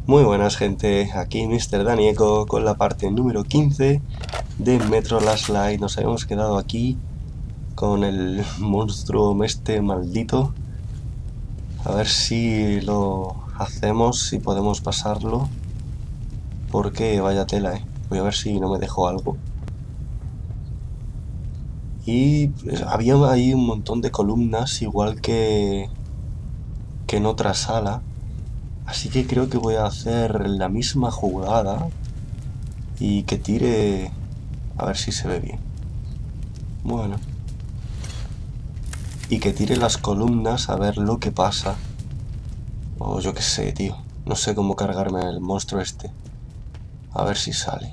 Muy buenas gente, aquí Mr. Danieco con la parte número 15 de Metro Last Light. Nos habíamos quedado aquí con el monstruo este maldito. A ver si lo hacemos, si podemos pasarlo. Porque vaya tela, Voy a ver si no me dejo algo. Y pues, había ahí un montón de columnas, igual que en otra sala. Así que creo que voy a hacer la misma jugada y que tire. A ver si se ve bien. Bueno. Y que tire las columnas a ver lo que pasa. O yo qué sé, tío. No sé cómo cargarme el monstruo este. A ver si sale.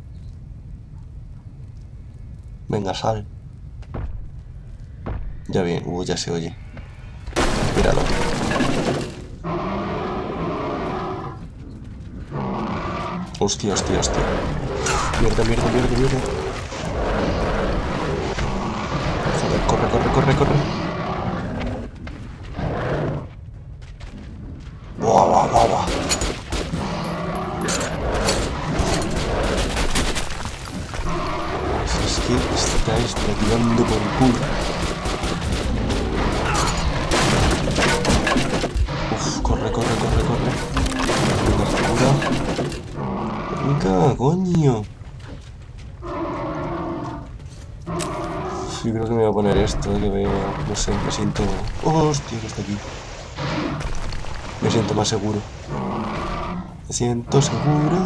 Venga, sal. Ya bien, ya se oye. Míralo. Hostia, hostia, hostia. Mierda, mierda, mierda, mierda. Joder, corre, corre, corre, corre. Buah, buah, buah, buah. Es que está explotando por el culo. Uf, corre, corre, corre, corre. Venga, cura. Venga, coño. Sí, creo que me voy a poner esto, que veo, no sé, me siento... Hostia, que está aquí. Me siento más seguro. Me siento seguro.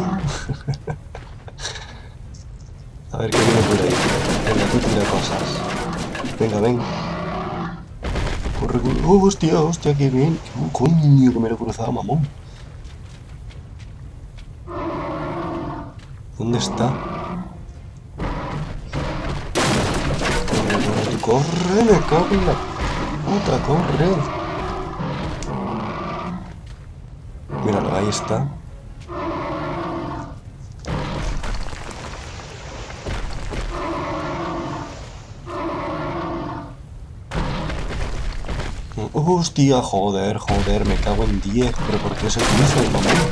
A ver qué viene por ahí. Venga, tú tira cosas. Venga, ven. Corre, corre. Oh, hostia, hostia, qué bien. Coño, que me lo he cruzado, mamón. ¿Dónde está? Corre, corre, tú corre, me cago en la puta, corre. Míralo, ahí está. Hostia, joder, joder, me cago en 10. ¿Pero por qué se cruza el mamón?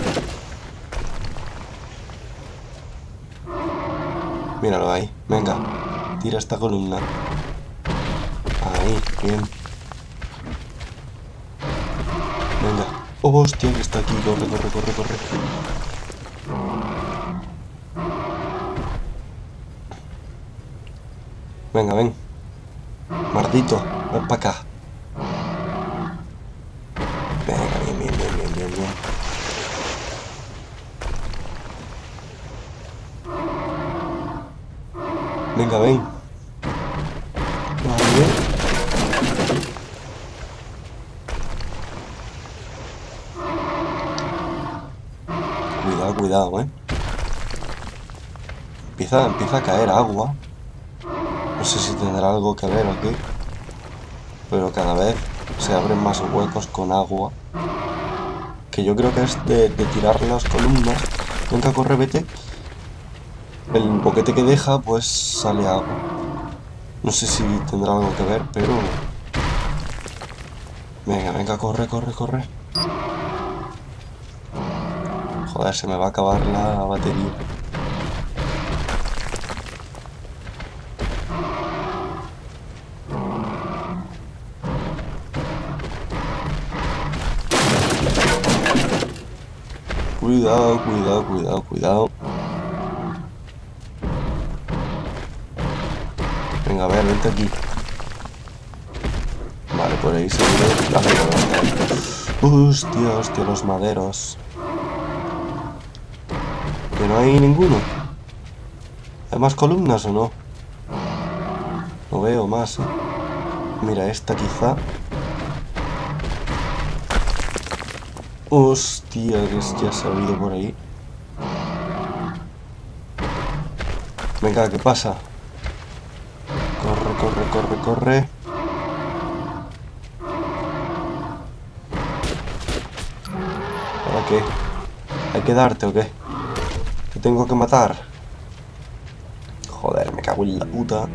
Míralo ahí, venga. Tira esta columna. Ahí, bien. Venga. Hostia, que está aquí. Corre, corre, corre, corre. Venga, ven. Mardito, ven para acá. Venga, bien, bien, bien, bien, bien, bien. Venga, ven. Vale. Cuidado, cuidado, Empieza a caer agua. No sé si tendrá algo que ver o qué. Pero cada vez se abren más huecos con agua. Que yo creo que es de tirar las columnas. Venga, corre, vete. El boquete que deja, pues sale agua. No sé si tendrá algo que ver, pero... Venga, venga, corre, corre, corre. Joder, se me va a acabar la batería. Cuidado, cuidado, cuidado, cuidado. Venga, a ver, vente aquí. Vale, por ahí se ve la mierda. Hostia, hostia, los maderos. ¿Que no hay ninguno? ¿Hay más columnas o no? No veo más, Mira, esta quizá. Hostia, que ya se ha oído por ahí. Venga, ¿qué pasa? Corre, corre, corre, corre. ¿Para qué? ¿Hay que darte o qué? ¿Te tengo que matar? Joder, me cago en la puta.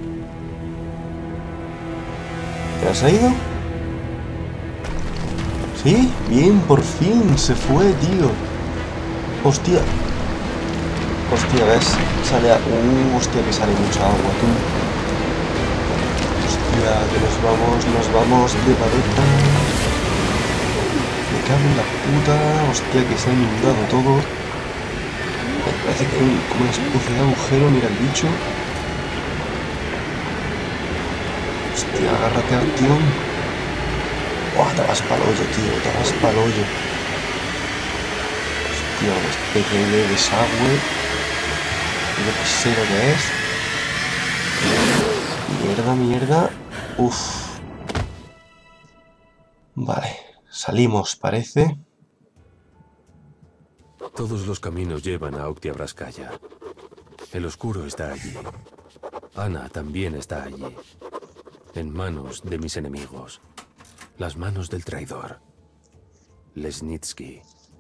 ¿Te has ido? Sí, bien, por fin se fue, tío. Hostia. Hostia, ¿ves? Sale a... hostia, que sale mucha agua, tú. Hostia, que nos vamos de paleta. Me cago en la puta. Hostia, que se ha inundado todo. Me parece que hay como una especie de agujero, mira el bicho. Hostia, agárrate al tío. Buah, te vas pa'l hoyo, tío, te vas pa'l hoyo. Hostia, una especie de desagüe. Yo qué sé lo que es. Mierda, mierda. Uf. Vale, salimos, parece. Todos los caminos llevan a Oktyabratskaya. El oscuro está allí. Ana también está allí. En manos de mis enemigos. Las manos del traidor. Lesnitsky.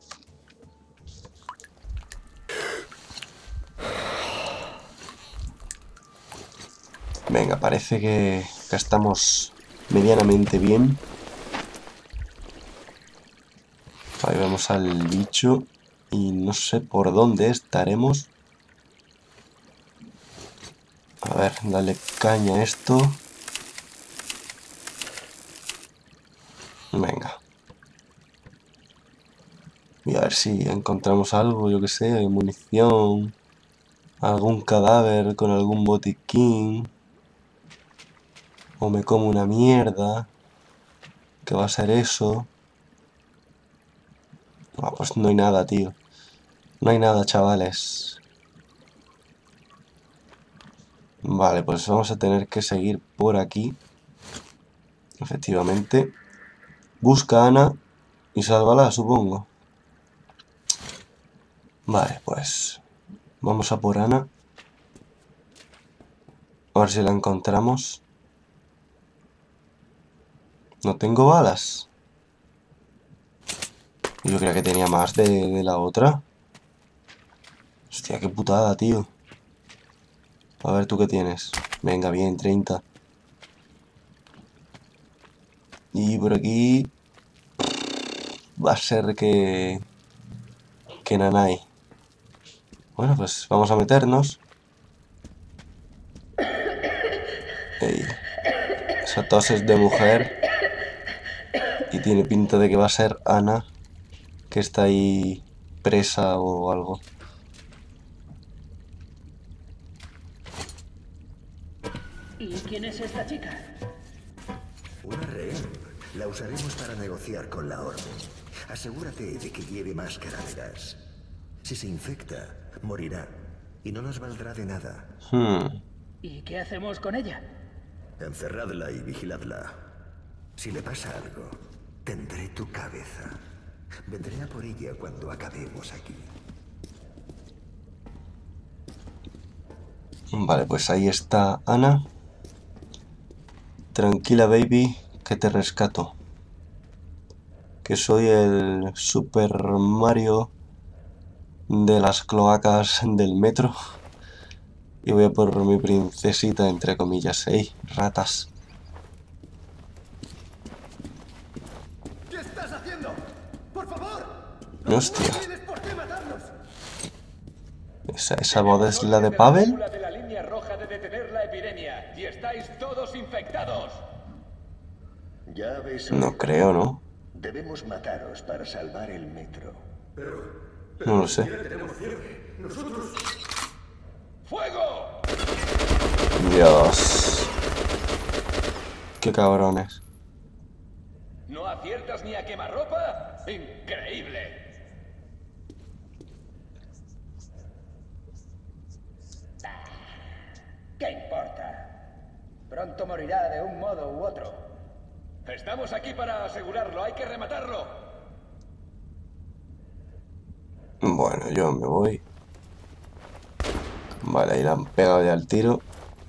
Venga, parece que estamos medianamente bien. Ahí vemos al bicho. Y no sé por dónde estaremos. A ver, dale caña a esto. Venga. Y a ver si encontramos algo, yo que sé, munición. Algún cadáver con algún botiquín. O me como una mierda. ¿Qué va a ser eso? Ah, pues no hay nada, tío. No hay nada, chavales. Vale, pues vamos a tener que seguir por aquí. Efectivamente. Busca a Ana y sálvala, supongo. Vale, pues vamos a por Ana. A ver si la encontramos. No tengo balas. Yo creía que tenía más de la otra. Hostia, qué putada, tío. A ver, ¿tú qué tienes? Venga, bien, 30. Y por aquí... va a ser que... nanay. Bueno, pues vamos a meternos. Ey. Esa tos es de mujer. Y tiene pinta de que va a ser Ana, que está ahí presa o algo. ¿Y quién es esta chica? Una rehén. La usaremos para negociar con la orden. Asegúrate de que lleve máscara de gas. Si se infecta, morirá. Y no nos valdrá de nada. ¿Y qué hacemos con ella? Encerradla y vigiladla. Si le pasa algo, tendré tu cabeza. Vendré a por ella cuando acabemos aquí. Vale, pues ahí está Ana. Tranquila, baby, que te rescato. Que soy el Super Mario de las cloacas del metro. Y voy a por mi princesita, entre comillas. ¡Ey, ratas! ¿Qué estás haciendo? ¡Por favor! ¡Hostia! ¿Tienes por qué matarnos? ¿Esa voz es la de Pavel? De la línea roja de detener la epidemia y estáis todos infectados. Ya habéis No oído. creo, ¿no? Debemos mataros para salvar el metro. No lo sé. ¡Fuego! Dios. Qué cabrones. ¿No aciertas ni a quemarropa? ¡Increíble! ¿Qué importa? Pronto morirá de un modo u otro. Estamos aquí para asegurarlo, hay que rematarlo. Bueno, yo me voy. Vale, ahí le han pegado ya el tiro.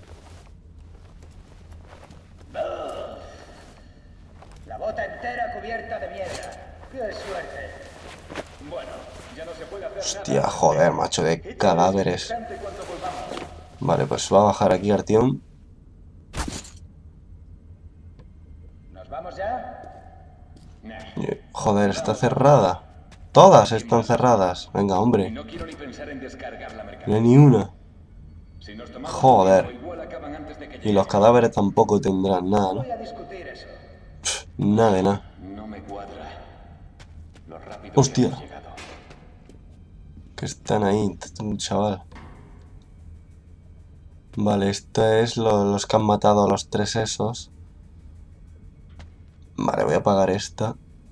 La bota entera cubierta de mierda. ¡Qué suerte! Bueno, ya no se puede hacer Hostia, nada. joder, macho, de cadáveres. Instante cuando volvamos. Vale, pues va a bajar aquí Artyom. ¿Nos vamos ya? Nah. Joder, está cerrada. Todas están cerradas. Venga, hombre. No quiero ni pensar en descargar la No hay mercancía. ni una. Si nos tomamos Joder. tiempo, igual acaban antes de que Y llegue. los cadáveres tampoco tendrán nada, ¿no? Voy a discutir eso. Nada de nada. No me cuadra. Lo rápido Hostia. que hemos llegado. Que están ahí, un chaval. Vale, esto es los que han matado a los 3 esos. Vale, voy a apagar esta.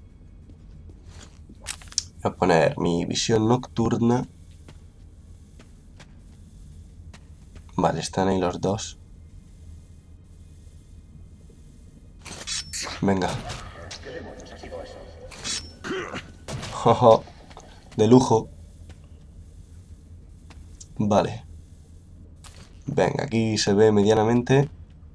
Voy a poner mi visión nocturna. Vale, están ahí los dos. Venga. Jojo. De lujo. Vale. Venga, aquí se ve medianamente.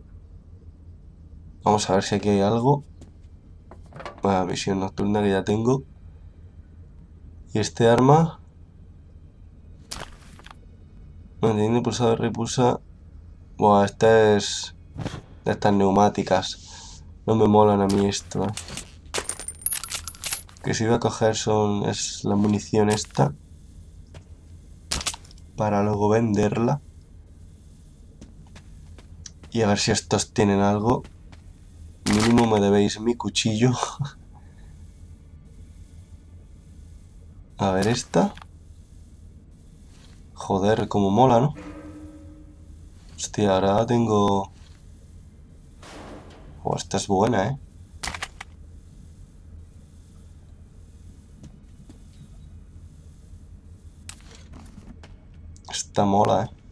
Vamos a ver si aquí hay algo. Visión nocturna que ya tengo. Y este arma. Manteniendo pulsado repulsa. Buah, esta es de estas neumáticas. No me molan a mí esto. Que si voy a coger es la munición esta. Para luego venderla. Y a ver si estos tienen algo. Mínimo me debéis mi cuchillo. A ver esta. Joder, como mola, ¿no? Hostia, ahora tengo... Oh, esta es buena, ¿eh? Esta mola, ¿eh?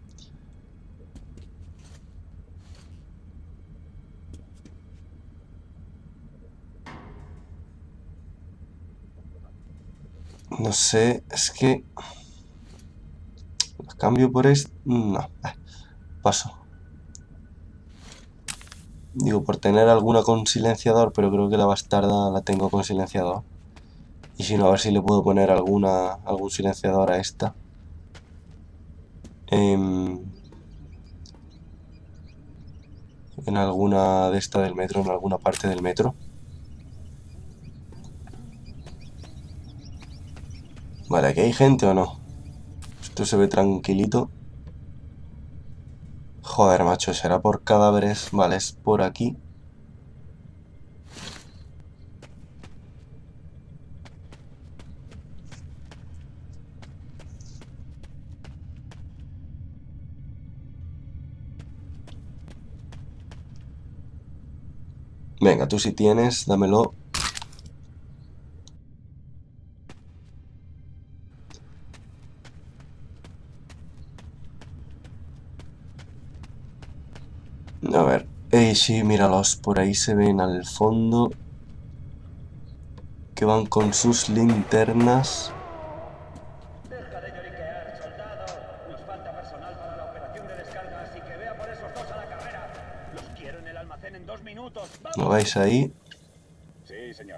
No sé, es que... ¿La cambio por esto? No, paso. Digo, por tener alguna con silenciador, pero creo que la bastarda la tengo con silenciador. Y si no, a ver si le puedo poner algún silenciador a esta. En alguna de esta del metro, en alguna parte del metro. Vale, ¿aquí hay gente o no? Esto se ve tranquilito. Joder, macho, será por cadáveres. Vale, es por aquí. Venga, tú si tienes, dámelo. A ver. Sí, míralos. Por ahí se ven al fondo. Que van con sus linternas. Deja de lloriquear, soldado. Nos falta personal para la operación de descarga, así que vea por esos dos a la carrera. Los quiero en el almacén en 2 minutos. ¡Vamos! ¿Lo veis ahí? Sí, señor.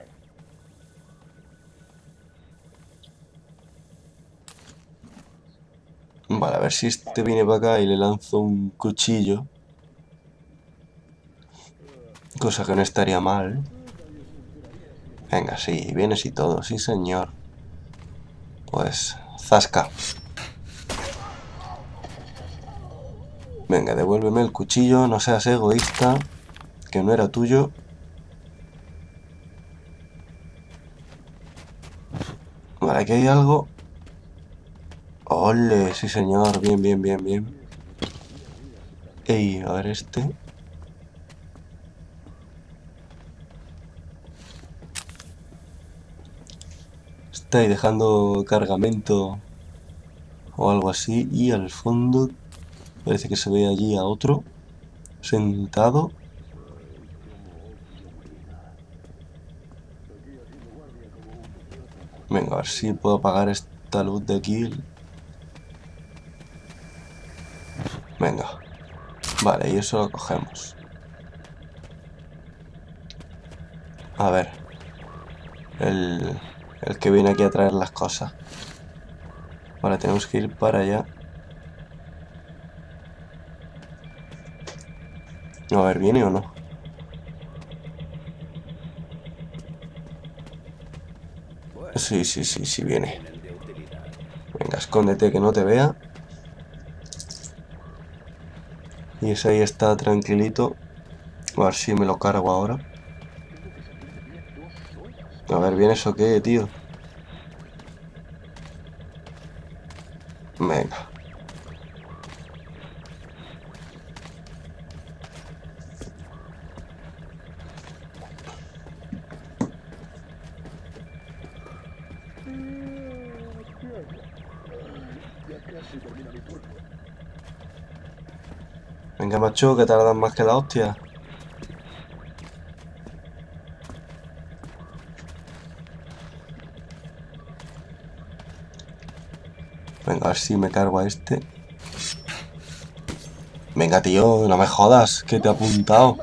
Vale, a ver si este viene para acá y le lanzo un cuchillo. Cosa que no estaría mal. Venga, sí, vienes y todo, sí señor. Pues, zasca. Venga, devuélveme el cuchillo, no seas egoísta, que no era tuyo. Vale, aquí hay algo. ¡Ole! Sí señor, bien, bien, bien, bien. Ey, a ver este. Está ahí dejando cargamento o algo así. Y al fondo parece que se ve allí a otro sentado. Venga, a ver si puedo apagar esta luz de aquí. Venga. Vale, y eso lo cogemos. A ver. El que viene aquí a traer las cosas. Vale, tenemos que ir para allá. A ver, ¿viene o no? Sí, sí, sí, sí viene. Venga, escóndete que no te vea. Y ese ahí está tranquilito. A ver si me lo cargo ahora. A ver, ¿viene eso qué, tío? Venga. Venga, macho, que tardan más que la hostia. Venga, a ver si me cargo a este. Venga, tío, no me jodas, que te he apuntado.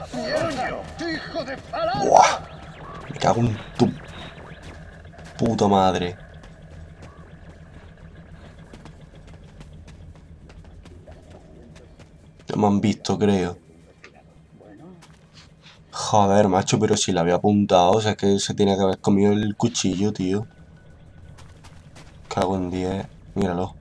Buah. Me cago en tu puta madre. No me han visto, creo. Joder, macho, pero si le había apuntado, o sea, es que se tiene que haber comido el cuchillo, tío. Cago en 10, míralo.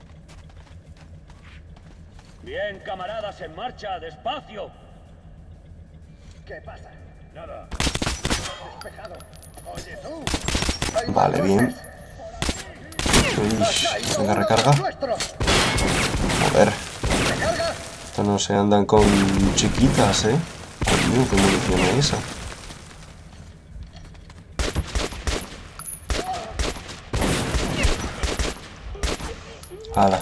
Bien, camaradas, en marcha, despacio. ¿Qué pasa? Nada. Despejado. Oye, tú. Hay Vale, más bien. coches. Venga, recarga. Joder. Estos no se andan con chiquitas, Coño, qué munición es esa. Hala.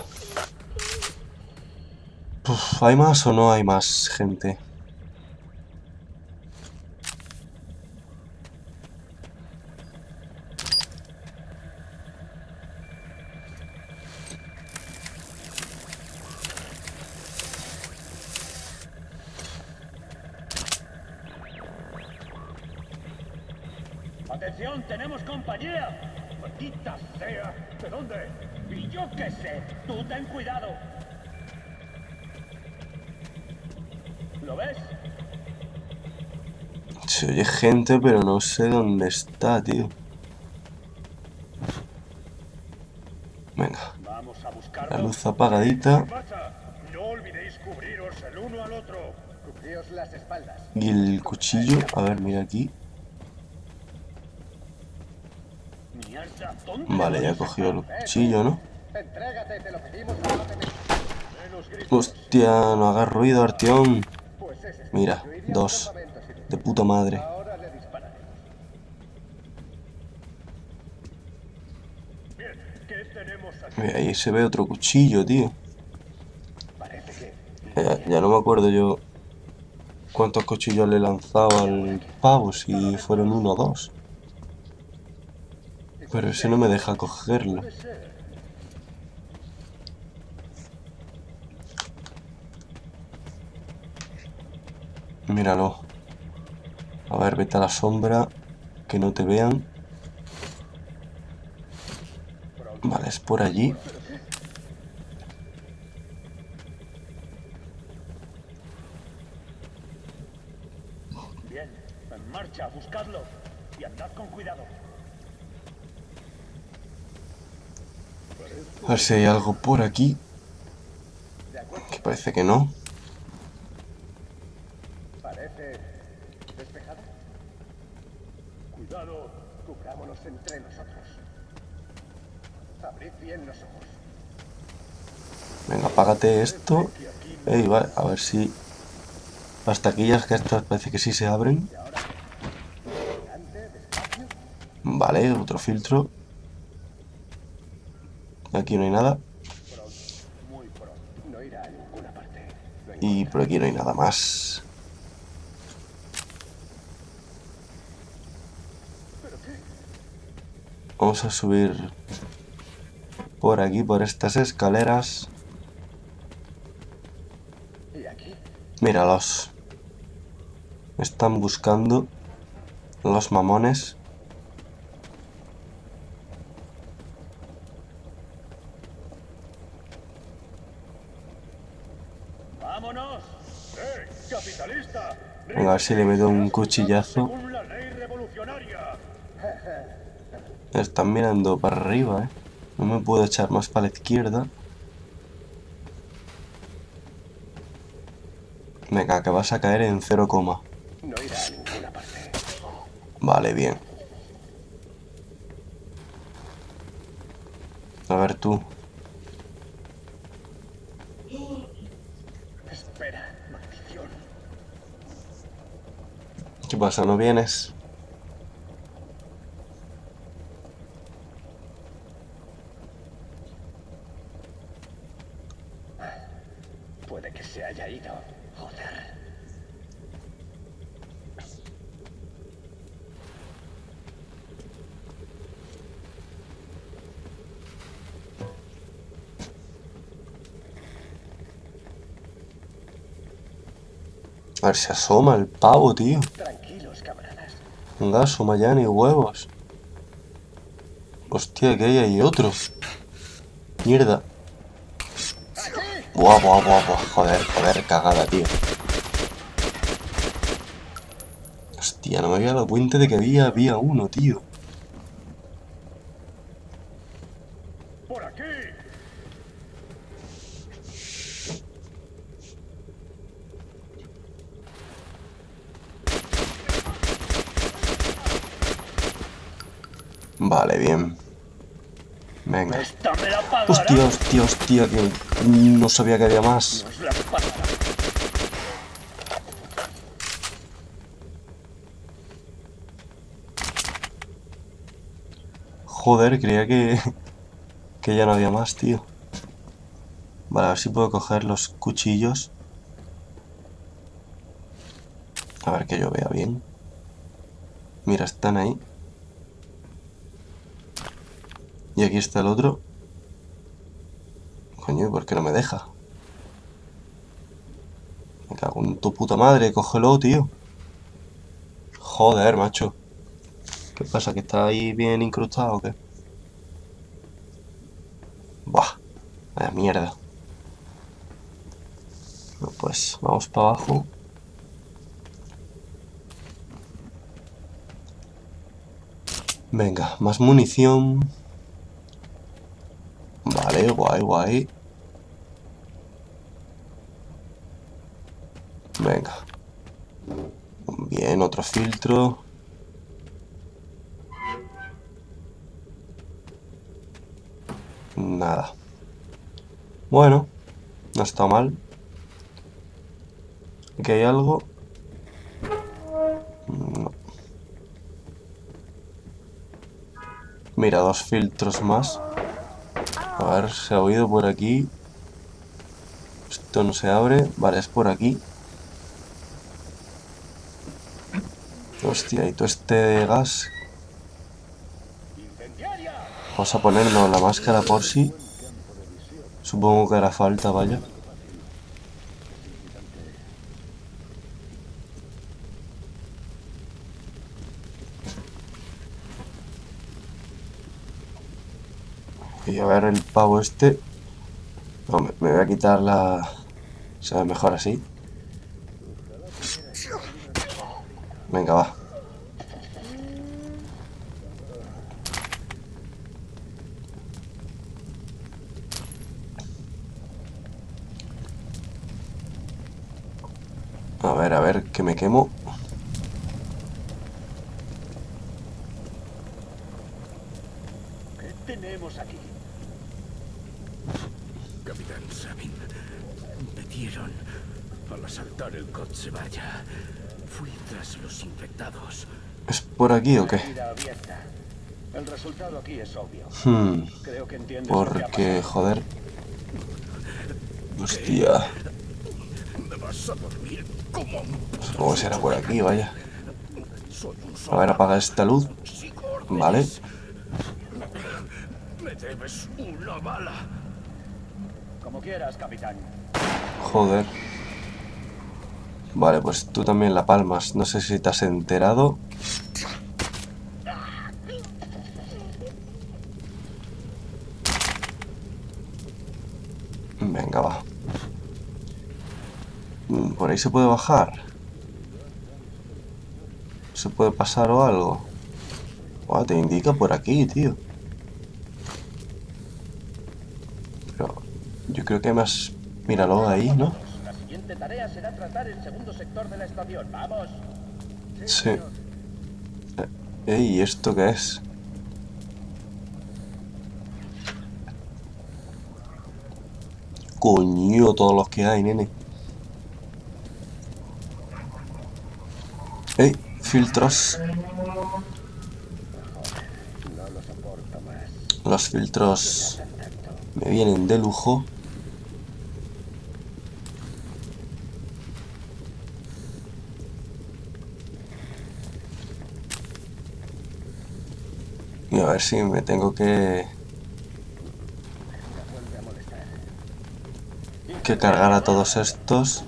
Uf, ¿hay más o no hay más gente? Atención, tenemos compañía. Maldita sea. ¿De dónde? Y yo qué sé. Tú ten cuidado. ¿Lo ves? Se oye gente, pero no sé dónde está, tío. Venga. Vamos a buscarlo. La luz apagadita. No olvidéis cubriros el uno al otro. Cubríos las espaldas. Y el cuchillo. A ver, mira aquí. Mierda, ¿dónde Vale, ya he cogido el cuchillo, ¿no? Entrégate, te lo pedimos amablemente. Menos gritos. Hostia, no hagas ruido, Artión. Pues ese es Mira, yo iría al 2. campamento, si De puta madre. ahora le dispararemos. Bien, ¿qué tenemos aquí? Mira, ahí se ve otro cuchillo, tío. Parece que Ya no me acuerdo yo cuántos cuchillos le he lanzado al pavo, si fueron 1 o 2. Pero ese no me deja cogerlo. Míralo. A ver, vete a la sombra. Que no te vean. Vale, es por allí. bien, en marcha, buscadlo y andad con cuidado. A ver si hay algo por aquí. Que parece que no. Parece despejado. Cuidado, cubrámonos entre nosotros. Abrid bien los ojos. Venga, apágate esto. Ey, vale, a ver si... Las taquillas que estas parece que sí se abren. Vale, otro filtro. Aquí no hay nada. Muy pronto. No irá a ninguna parte. Y por aquí no hay nada más. Vamos a subir por aquí, por estas escaleras. ¿Y aquí? Míralos. Me están buscando los mamones. ¡Vámonos! ¡Capitalista! Venga, a ver si le meto un cuchillazo. Según la ley revolucionaria. Están mirando para arriba, ¿eh? No me puedo echar más para la izquierda. Venga, que vas a caer en 0, No irá a ninguna parte. vale, bien. A ver tú. Espera, maldición. ¿Qué pasa? ¿No vienes? Puede que se haya ido. Joder. A ver, se asoma el pavo, tío. Tranquilos, camaradas. Venga, asoma ya, ni huevos. Hostia, que hay ahí otro. Mierda. Buah, buah, buah, buah. Joder, joder, cagada, tío. Hostia, no me había dado cuenta de que había uno, tío. ¡Por aquí! Vale, bien. Venga. ¡Esta me la pagará! Hostia, hostia, hostia, que no sabía que había más. Nos la pagará. Joder, creía que ya no había más, tío. Vale, a ver si puedo coger los cuchillos. A ver que yo vea bien. Mira, están ahí. Y aquí está el otro. Coño, ¿por qué no me deja? Me cago en tu puta madre, cógelo, tío. Joder, macho. ¿Qué pasa? ¿Que está ahí bien incrustado o qué? Buah, vaya mierda. Bueno, pues vamos para abajo. Venga, más munición. Vale, guay, guay. Venga. Bien, otro filtro. Nada. Bueno, no está mal. ¿Aquí hay algo? No. Mira, 2 filtros más. A ver, se ha oído por aquí. Esto no se abre. Vale, es por aquí. Hostia, y todo este gas. ¡Incendiaria! Vamos a ponernos la máscara por si. Supongo que hará falta, vaya. Y a ver el pavo este. No, me voy a quitar la... Se ve mejor así. Venga, va. A ver, que me quemo. ¿Qué tenemos aquí? Capitán Sabin, me dieron al asaltar el Kotzebaya. Fui tras los infectados. ¿Es por aquí o qué? Herida abierta. El resultado aquí es obvio. Creo que entiendes lo que ha Porque, pasado. joder. Hostia. Me vas a dormir como un... Supongo que será por aquí, vaya. Soy un A soldado. ver, apaga esta luz. Sigo órdenes. Vale. Me debes una bala. Como quieras, capitán. Joder. Vale, pues tú también la palmas. No sé si te has enterado. Venga, va. Por ahí se puede bajar. ¿Se puede pasar o algo? Buah, te indica por aquí, tío. Pero yo creo que más... Míralo ahí, ¿no? La siguiente tarea será tratar el segundo sector de la estación. ¡Vamos! Sí. Ey, ¿esto qué es? Coño, todos los que hay, nene. Ey, filtros. No lo soporto más. Los filtros me vienen de lujo. Y a ver si me tengo que cargar a todos estos.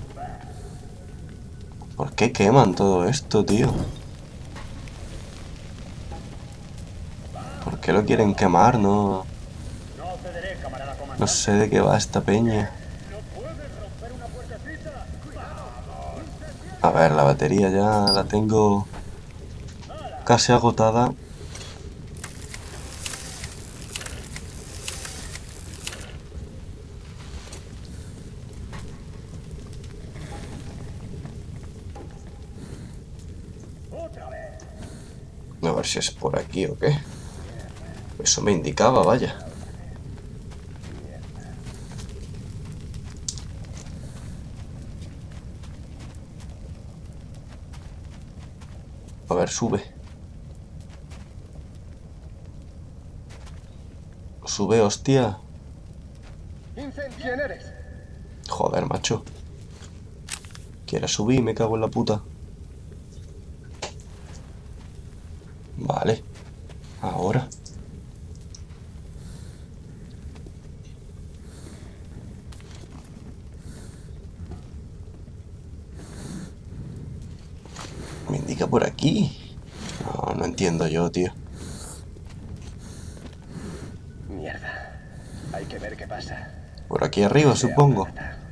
¿Por qué queman todo esto, tío? ¿Por qué lo quieren quemar? No sé de qué va esta peña. A ver, la batería ya la tengo casi agotada. A ver si es por aquí o qué. Eso me indicaba, vaya. A ver, sube. Sube, hostia. ¿Quién eres? Joder, macho. ¿Quieres subir? Me cago en la puta. Vale. Ahora. Me indica por aquí. No, no entiendo yo, tío. Mierda. Hay que ver qué pasa. Por aquí arriba, supongo.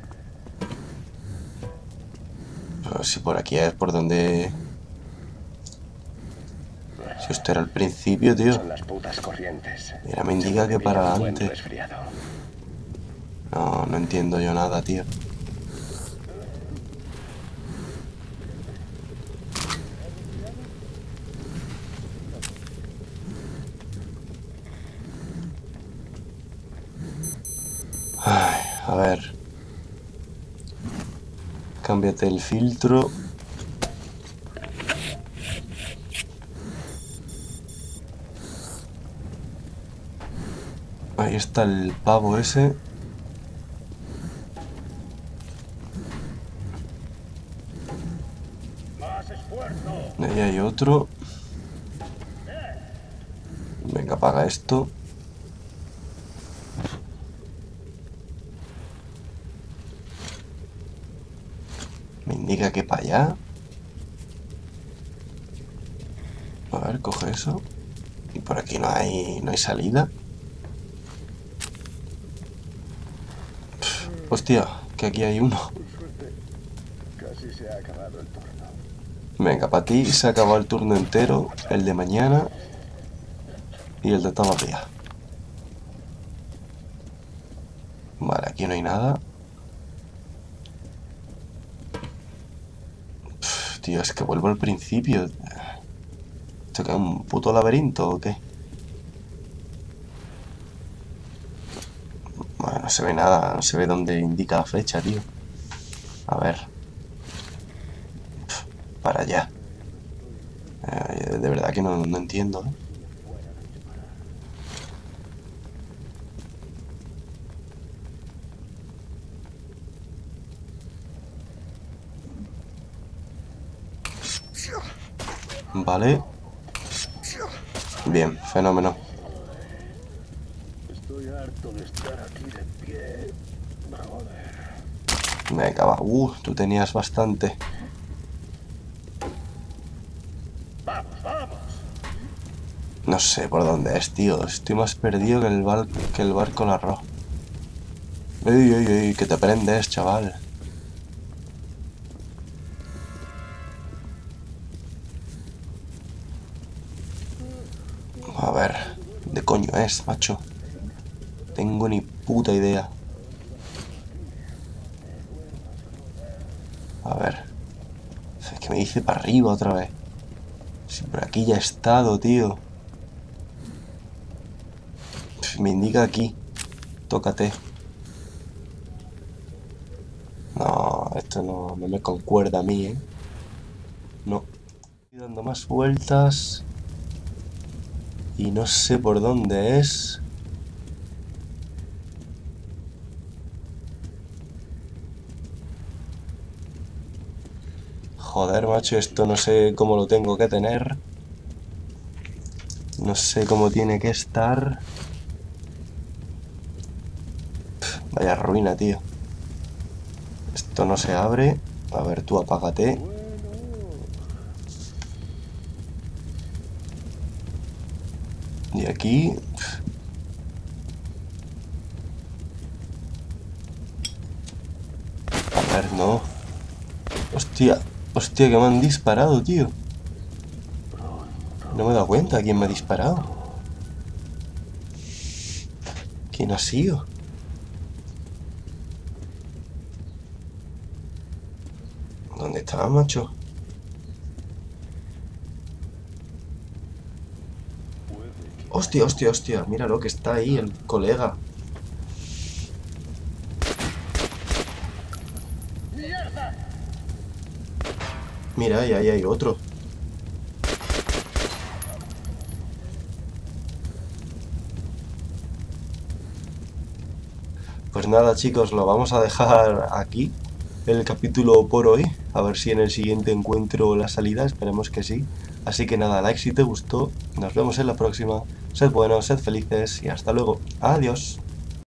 Pero si por aquí es por donde... Si esto era el principio, tío. Son las putas corrientes. Mira, me indica que para Un buen adelante. resfriado. No, no entiendo yo nada, tío. Ay, a ver. Cámbiate el filtro. Ahí está el pavo ese. Más esfuerzo. Ahí hay otro. Venga, apaga esto. Me indica que para allá. A ver, coge eso. Y por aquí no hay salida. Hostia, que aquí hay uno. Casi se ha acabado el turno. Venga, para ti se ha acabado el turno entero. El de mañana. Y el de todos los días. Vale, aquí no hay nada. Tío, es que vuelvo al principio. ¿Esto qué es un puto laberinto o qué? Bueno, no se ve nada, no se ve dónde indica la flecha, tío. A ver. Para allá. De verdad que no entiendo, ¿eh? Vale. Bien, fenómeno. Estoy harto de estar aquí de pie. Joder. Venga, va. Tú tenías bastante. Vamos, vamos. No sé por dónde es, tío. Estoy más perdido que el barco al arroz. Ey, ey, ey, que te prendes, chaval. es, macho? Tengo ni puta idea. A ver. Es que me dice para arriba otra vez. Si por aquí ya he estado, tío. Me indica aquí. Tócate. No, esto no me concuerda a mí, ¿eh? No. Estoy dando más vueltas. Y no sé por dónde es. Joder, macho, esto no sé cómo lo tengo que tener. No sé cómo tiene que estar. Vaya ruina, tío. Esto no se abre. A ver, tú apágate. Y aquí... A ver, no. Hostia, hostia, que me han disparado, tío. No me he dado cuenta quién me ha disparado. ¿Quién ha sido? ¿Dónde está, macho? Hostia, hostia, hostia. Míralo que está ahí el colega. Mira, ahí hay otro. Pues nada, chicos, lo vamos a dejar aquí, el capítulo por hoy. A ver si en el siguiente encuentro la salida, esperemos que sí. Así que nada, like si te gustó. Nos vemos en la próxima. Sed buenos, sed felices y hasta luego. Adiós.